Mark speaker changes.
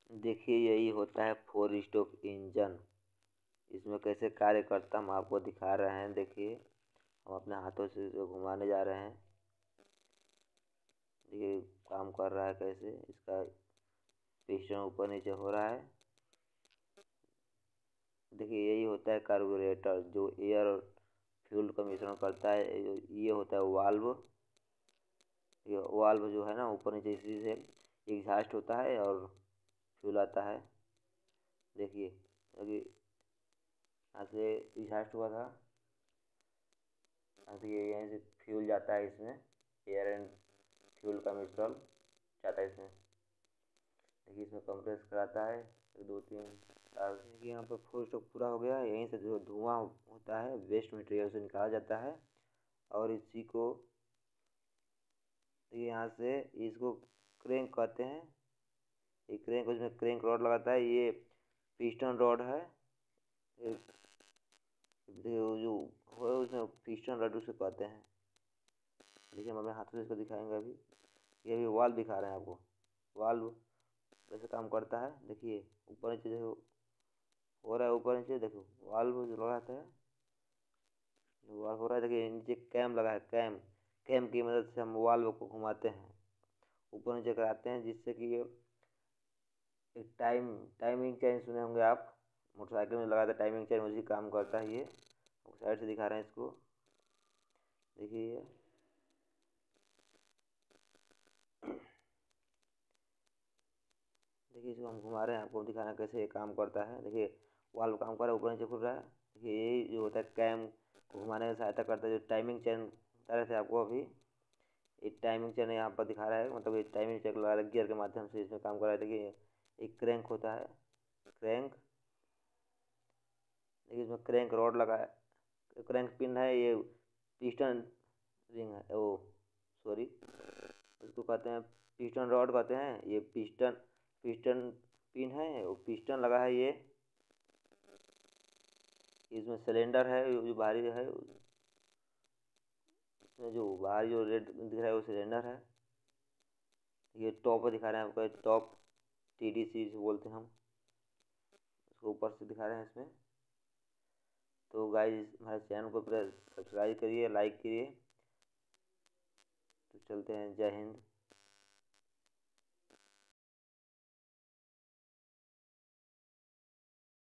Speaker 1: देखिए यही होता है 4 स्ट्रोक इंजन। इसमें कैसे कार्य करता हम आपको दिखा रहे हैं। देखिए हम अपने हाथों से इसे घुमाने जा रहे हैं। देखिए काम कर रहा है कैसे। इसका पिस्टन ऊपर नीचे हो रहा है। देखिए यही होता है कार्बोरेटर, जो एयर और फ्यूल का मिश्रण करता है। ये होता है वाल्व। ये वाल्व जो है ना ऊपर नीचे, इसी से एग्जॉस्ट होता है और फ्यूल आता है। देखिए अभी यहाँ से एग्जॉस्ट हुआ था, देखिए यहीं से फ्यूल जाता है इसमें। एयर एंड फ्यूल का मिश्रण जाता है इसमें। देखिए इसमें कंप्रेस कराता है 1 2 3 4। देखिए यहाँ पर 4 स्ट्रोक पूरा हो गया। यहीं से जो धुआं होता है वेस्ट मटेरियल से निकाला जाता है और इसी को देखिए यहाँ से इसको क्रैंक कहते हैं। ये क्रैंक, उसमें क्रैंक रॉड लगाता है। ये पिस्टन रॉड है। जो है उसमें पिस्टन रॉड उसे कहते हैं। देखिए हम अपने हाथों से इसको दिखाएंगे अभी। ये अभी वाल्व दिखा रहे हैं आपको। वाल्व कैसे काम करता है। देखिए ऊपर नीचे देखो हो रहा है, ऊपर नीचे देखो वाल्व जो लगाता है, वाल्व हो रहा है। देखिए नीचे कैम लगा है। कैम कैम की मदद से हम वाल्व को घुमाते हैं, ऊपर नीचे कराते हैं, जिससे कि ये एक टाइमिंग चेन सुने होंगे आप, मोटरसाइकिल में लगाते टाइमिंग चेन, उसी काम करता है ये। साइड से दिखा रहे हैं इसको। देखिए देखिए इसको हम घुमा रहे हैं, आपको दिखा रहे हैं कैसे ये काम करता है। देखिए वाल्व काम कर रहा है, ऊपर नीचे खुल रहा है। देखिए यही जो होता है कैम को घुमाने में सहायता करता है। जो टाइमिंग चेन बता रहे थे आपको अभी, ये टाइमिंग चेन यहाँ पर दिखा रहा है। मतलब ये टाइमिंग चेन लगा रहा है, गियर के माध्यम से इसमें काम कर रहा है। देखिए एक क्रैंक होता है, क्रैंक। देखिए इसमें क्रैंक रॉड लगा है, क्रैंक पिन है। ये पिस्टन रिंग है, ओ सॉरी, इसको कहते हैं पिस्टन रॉड कहते हैं। ये पिस्टन पिस्टन पिन है, वो पिस्टन लगा है। ये इसमें सिलेंडर है जो बाहरी है, इसमें जो बाहरी जो रेड दिख रहा है वो सिलेंडर है। ये टॉप दिखा रहे हैं आपको, टॉप TDC बोलते हैं हम इसको, ऊपर से दिखा रहे हैं इसमें। तो गाइस हमारे चैनल को सब्सक्राइब करिए, लाइक करिए। तो चलते हैं, जय हिंद।